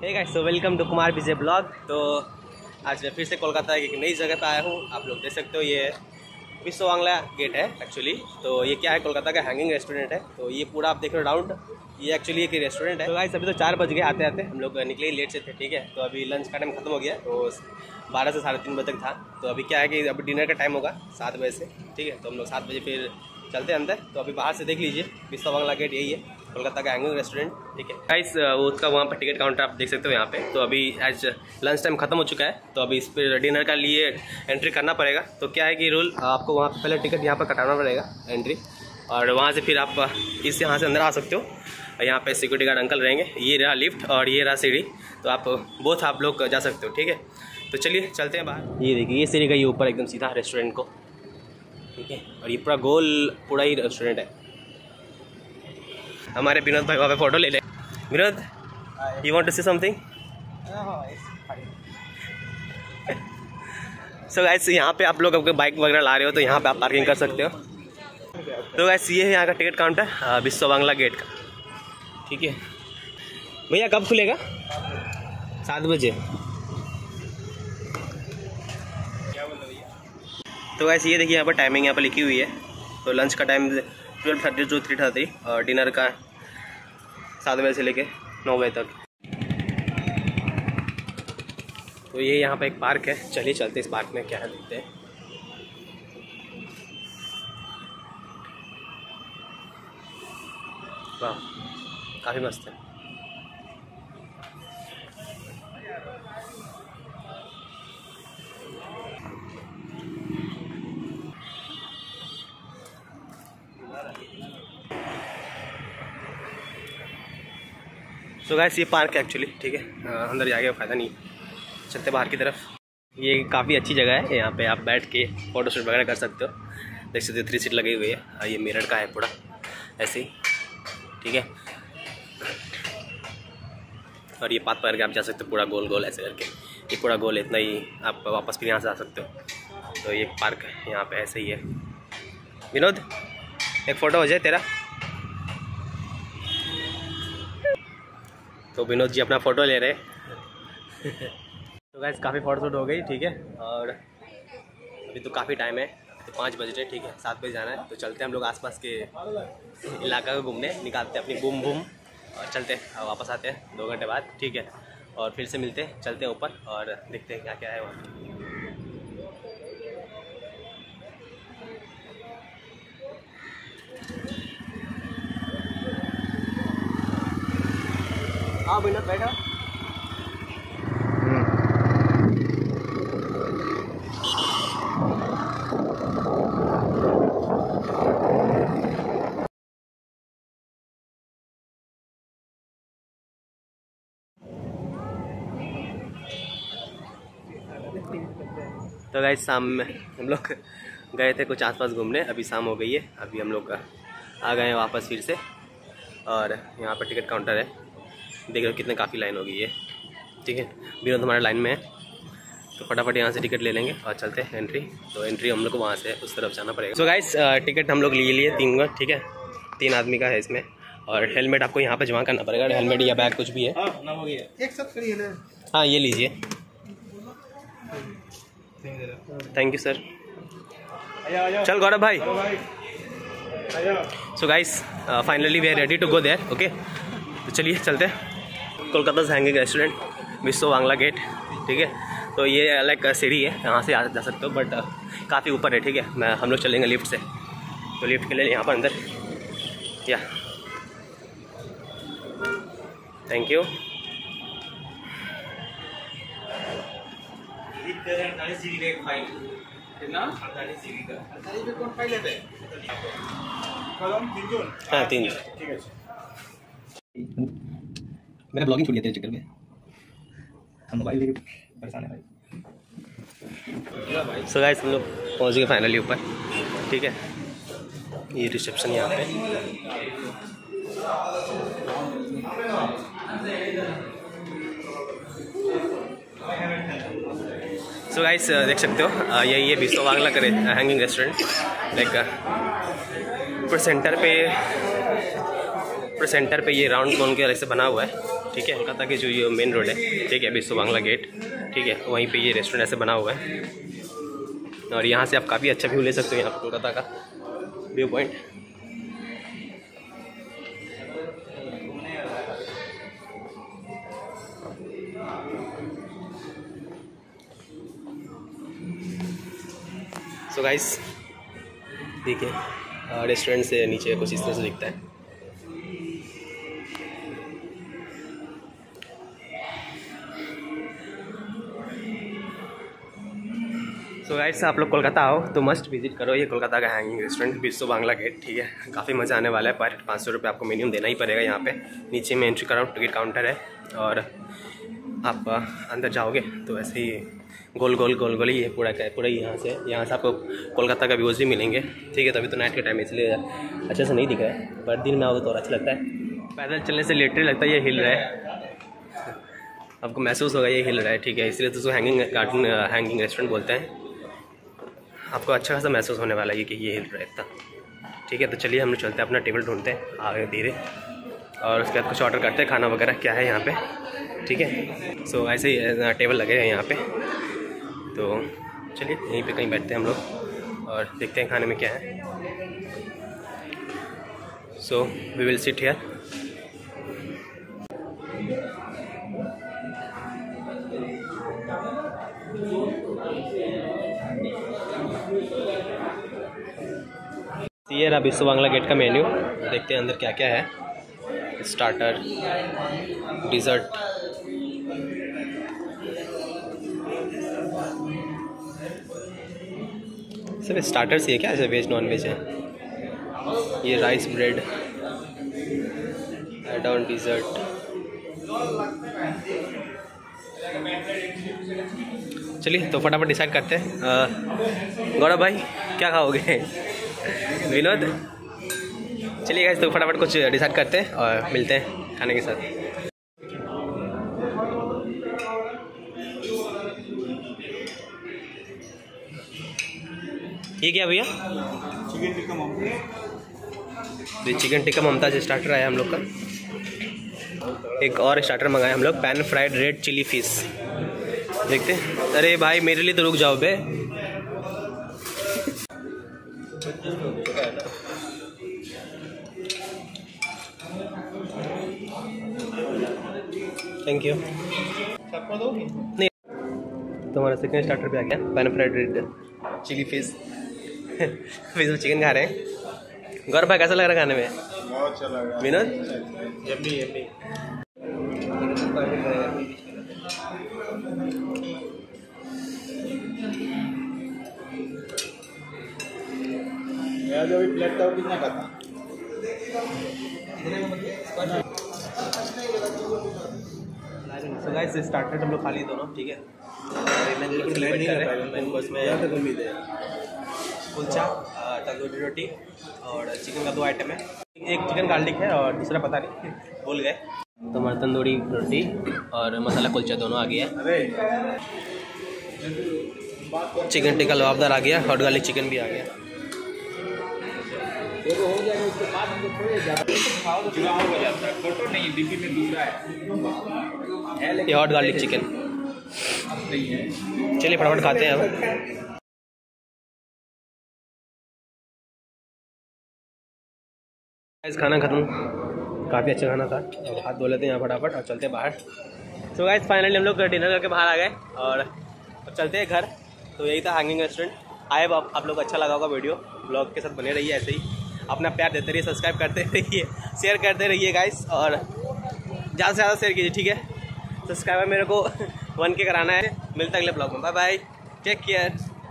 Hey guys, so welcome to Kumar Vijay blog. तो आज मैं फिर से कोलकाता की एक नई जगह पे आया हूँ। आप लोग देख सकते हो, ये विश्व बांग्ला गेट है एक्चुअली। तो ये क्या है, कोलकाता का हैंगिंग रेस्टोरेंट है। तो ये पूरा आप देख रहे हो राउंड, ये एक्चुअली एक रेस्टोरेंट है। तो गाइस अभी तो 4 बज गए आते आते, हम लोग निकले लेट से थे, ठीक है। तो अभी लंच का टाइम खत्म हो गया, तो 12 से 3:30 बजे तक था। तो अभी क्या है कि अभी डिनर का टाइम होगा 7 बजे से, ठीक है। तो हम लोग 7 बजे फिर चलते हैं अंदर। तो अभी बाहर से देख लीजिए, विश्व बांग्ला गेट यही है, कोलकाता का हैंगिंग रेस्टोरेंट, ठीक है गाइस। वो उसका वहाँ पर टिकट काउंटर आप देख सकते हो यहाँ पे। तो अभी आज लंच टाइम खत्म हो चुका है, तो अभी इस पर डिनर का लिए एंट्री करना पड़ेगा। तो क्या है कि रूल, आपको वहाँ पहले टिकट यहाँ पर कटाना पड़ेगा एंट्री, और वहाँ से फिर आप यहाँ से अंदर आ सकते हो। यहाँ पे सिक्योरिटी गार्ड अंकल रहेंगे। ये रहा लिफ्ट और ये रहा सीढ़ी, तो आप लोग जा सकते हो, ठीक है। तो चलिए चलते हैं बाहर। ये देखिए, ये सीढ़ी गई ऊपर एकदम सीधा रेस्टोरेंट को, ठीक है। और ये पूरा गोल पूरा ही रेस्टोरेंट है। हमारे विनोद भाई वहाँ पे फोटो ले ले। Vinod, you want to see something? So guys, यहाँ पे आप लोग अपने बाइक वगैरह ला रहे हो तो यहाँ पे आप पार्किंग कर सकते हो। तो गाइस ये है यहाँ का टिकट काउंटर विश्व बांग्ला गेट का, ठीक है। भैया कब खुलेगा? 7 बजे। तो गाइस ये देखिए, यहाँ पर टाइमिंग यहाँ पर लिखी हुई है। तो लंच का टाइम 12:30 to 3:30 और डिनर का 7 बजे से लेके 9 बजे तक। तो ये यहाँ पे एक पार्क है, चलिए चलते इस पार्क में, क्या है देखते हैं। वाह, काफ़ी मस्त है। तो गाइस ये पार्क है एक्चुअली, ठीक है। अंदर जाके फ़ायदा नहीं, चलते बाहर की तरफ। ये काफ़ी अच्छी जगह है, यहाँ पे आप बैठ के फ़ोटो शूट वगैरह कर सकते हो। देख सकते हो 3 सीट लगी हुई है। ये मिरर का है पूरा ऐसे ही, ठीक है। और ये पाथ पकड़ के आप जा सकते हो पूरा गोल गोल ऐसे करके। ये पूरा गोल इतना ही, आप वापस फिर यहाँ से आ सकते हो। तो ये पार्क है, यहाँ पे ऐसे ही है। विनोद, एक फ़ोटो हो जाए तेरा। तो विनोद जी अपना फ़ोटो ले रहे तो गाइस काफ़ी फ़ोटो शूट हो गई, ठीक है। और अभी तो काफ़ी टाइम है, तो 5 बज रहे, ठीक है। 7 बजे जाना है। तो चलते हैं हम लोग आसपास के इलाका में घूमने, निकालते हैं अपनी बूम और चलते हैं, वापस आते हैं 2 घंटे बाद, ठीक है। और फिर से मिलते हैं, चलते हैं ऊपर और देखते हैं क्या क्या है वहाँ। हाँ बिना बैठा। तो गाइस शाम में हम लोग गए थे कुछ आसपास घूमने, अभी शाम हो गई है। अभी हम लोग आ गए हैं वापस फिर से, और यहाँ पर टिकट काउंटर है, देख रहे हो कितने काफ़ी लाइन हो गई है, ठीक है। विनोद हमारे लाइन में है, तो फटाफट यहाँ से टिकट ले लेंगे और चलते हैं एंट्री। तो एंट्री हम लोग को वहाँ से उस तरफ जाना पड़ेगा। सो गाइस टिकट हम लोग लिए 3 का, ठीक है। 3 आदमी का है इसमें, और हेलमेट आपको यहाँ पे जमा करना पड़ेगा। हेलमेट या बैग कुछ भी है। हाँ ये लीजिए, थैंक यू सर। चल गौरव भाई। So guys finally we are ready to go there, okay. तो चलिए चलते हैं। कोलकाता से हैंगिंग रेस्टोरेंट विश्व बांग्ला गेट, ठीक है। तो ये अलग सीढ़ी है, यहाँ से जा सकते हो, बट काफ़ी ऊपर है, ठीक है। हम लोग चलेंगे लिफ्ट से, तो लिफ्ट के लिए यहाँ पर अंदर, या थैंक यू। हाँ 3। मेरा ब्लॉगिंग छूट गया तेरे चक्कर में, हम मोबाइल लेके परेशान है भाई। सो गाइस हम लोग पहुँच गए फाइनली ऊपर, ठीक है। ये रिसेप्शन यहाँ पे। सो गाइस देख सकते हो, यही है विश्व बांग्ला का हैंगिंग रेस्टोरेंट। लाइक पूरे सेंटर पे ये राउंड कोन के अलग से बना हुआ है, ठीक है। कोलकाता की जो ये मेन रोड है, ठीक है, बिस्व बांग्ला गेट, ठीक है, वहीं पे ये रेस्टोरेंट ऐसे बना हुआ है और यहाँ से आप काफ़ी अच्छा व्यू ले सकते हो यहाँ पर कोलकाता का व्यू पॉइंट। सो गाइस देखिए रेस्टोरेंट से नीचे कुछ इस तरह से दिखता है। सो गाइस आप लोग कोलकाता आओ तो मस्ट विजिट करो ये कोलकाता का hanging restaurant Biswa Bangla gate, ठीक है। काफ़ी मज़ा आने वाला है। पर 500 रुपये आपको मिनिमम देना ही पड़ेगा यहाँ पे। नीचे में एंट्री कराओ, टिकट काउंटर है और आप अंदर जाओगे तो ऐसे ही गोल गोल गोल गोल ही है पूरा का पूरा। यहाँ से आपको कोलकाता का व्यूज़ भी मिलेंगे, ठीक है। तभी तो नाइट के टाइम इसलिए अच्छे से नहीं दिख रहा है, पर दिन में आओगे तो और अच्छा लगता है। पैदल चलने से लिटरली लगता है ये हिल रहा है, आपको महसूस होगा ये हिल रहा है, ठीक है। इसलिए तो उसको हैंगिंग रेस्टोरेंट बोलते हैं। आपको अच्छा खासा महसूस होने वाला है कि ये हिल रहा है इतना, ठीक है। तो चलिए हम लोग चलते हैं, अपना टेबल ढूंढते हैं आगे धीरे और उसके बाद कुछ ऑर्डर करते हैं खाना वगैरह क्या है यहाँ पे, ठीक है। सो ऐसे ही टेबल लगे हैं यहाँ पे, तो चलिए यहीं पे कहीं बैठते हैं हम लोग और देखते हैं खाने में क्या है। So we will sit here. ये रहा बिस्व बांग्ला गेट का मेन्यू, देखते हैं अंदर क्या क्या है। स्टार्टर, डिज़र्ट, सब स्टार्टर्स ही है क्या, ऐसे वेज नॉन वेज है। ये rice bread, add on dessert. चलिए तो फटाफट डिसाइड करते हैं। गौरव भाई क्या खाओगे? विनोद, चलिए गाइस तो फटाफट कुछ डिसाइड करते हैं और मिलते हैं खाने के साथ। ये क्या भैया? Chicken tikka Mumtaz. Chicken tikka Mumtaz starter आया हम लोग का। एक और स्टार्टर मंगाया हम लोग, pan fried red chilli fish. देखते हैं। अरे भाई मेरे लिए तो रुक जाओ बे। Thank you. नहीं तो हमारा सेकंड स्टार्टर पे आ गया, pan fried red chilli fish. Fish में चिकन खा रहे हैं। गौरव भाई कैसा लग रहा है खाने में? बहुत अच्छा लग रहा है। Vinod yummy yummy. मेरा जो भी प्लेट था वो कितना का था? सो गाइस स्टार्टर हम लोग खा लिए दोनों, ठीक है। उसमें कुलचा, तंदूरी रोटी और चिकन का 2 आइटम है। एक चिकन गार्लिक है और दूसरा पता नहीं, भूल गए। तो हमारा तंदूरी रोटी और मसाला कुलचा दोनों आ गया। चिकन टिक्का लबाबदार आ गया, हॉट गार्लिक चिकन भी आ गया। हो जाएगा उसके बाद हमको थोड़े ज़्यादा हो जाता है। फोटो नहीं डीपी में दूसरा है। ये हॉट गार्लिक चिकन नहीं है। चलिए फटाफट खाते हैं अब। खाना खत्म, काफ़ी अच्छा खाना था। अब हाथ धो लेते हैं यहाँ फटाफट और चलते हैं बाहर। सो गाइस फाइनली हम लोग डिनर करके बाहर आ गए और अब चलते हैं घर। तो यही था हैंगिंग रेस्टोरेंट। आए आप लोग अच्छा लगा होगा वीडियो, ब्लॉग के साथ बने रहिए ऐसे ही, अपना प्यार देते रहिए, सब्सक्राइब करते रहिए, शेयर करते रहिए गाइस और ज़्यादा से ज़्यादा शेयर कीजिए, ठीक है। सब्सक्राइबर मेरे को 1K कराना है। मिलता है अगले ब्लॉग में। Bye bye, take care.